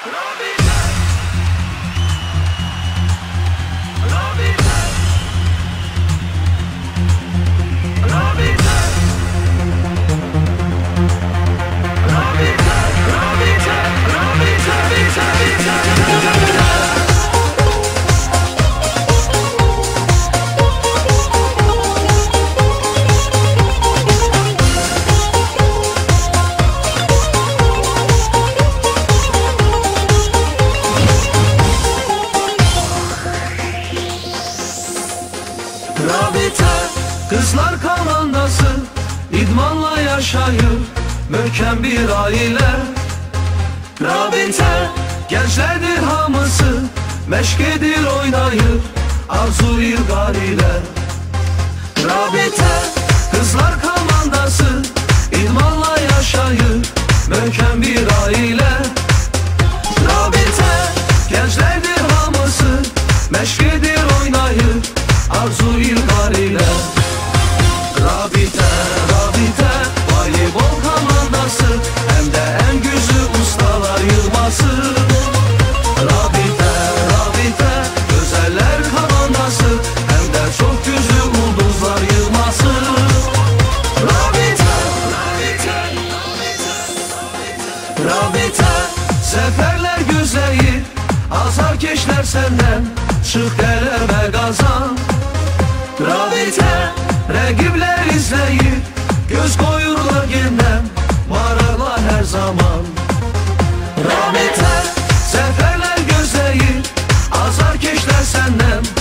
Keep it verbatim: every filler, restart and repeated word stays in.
Rabite kızlar komandası, idmanla yaşayır möhkem bir aile. Rabite gençlerdir hamısı, meşkedir oynayır arzu ilgar ile. Rabite kızlar komandası, idmanla yaşayır möhkem bir aile. Rabite gençlerdir hamısı, meşkedir oynayır arzu ilgar ile. Rabite, Rabite voleybol komandası, hem de en güzü ustalar yılması. Rabite, Rabite güzeller komandası, hem de çok güzü ulduzlar yılması. Rabite, Rabite, Rabite seferler güzeyir, azarkeşler senden, çık eleme kazan. Rabite rakipler izleyir, göz koyurlar genden, vararlar her zaman. Rabite seferler gözleyir, azarkeşler senden,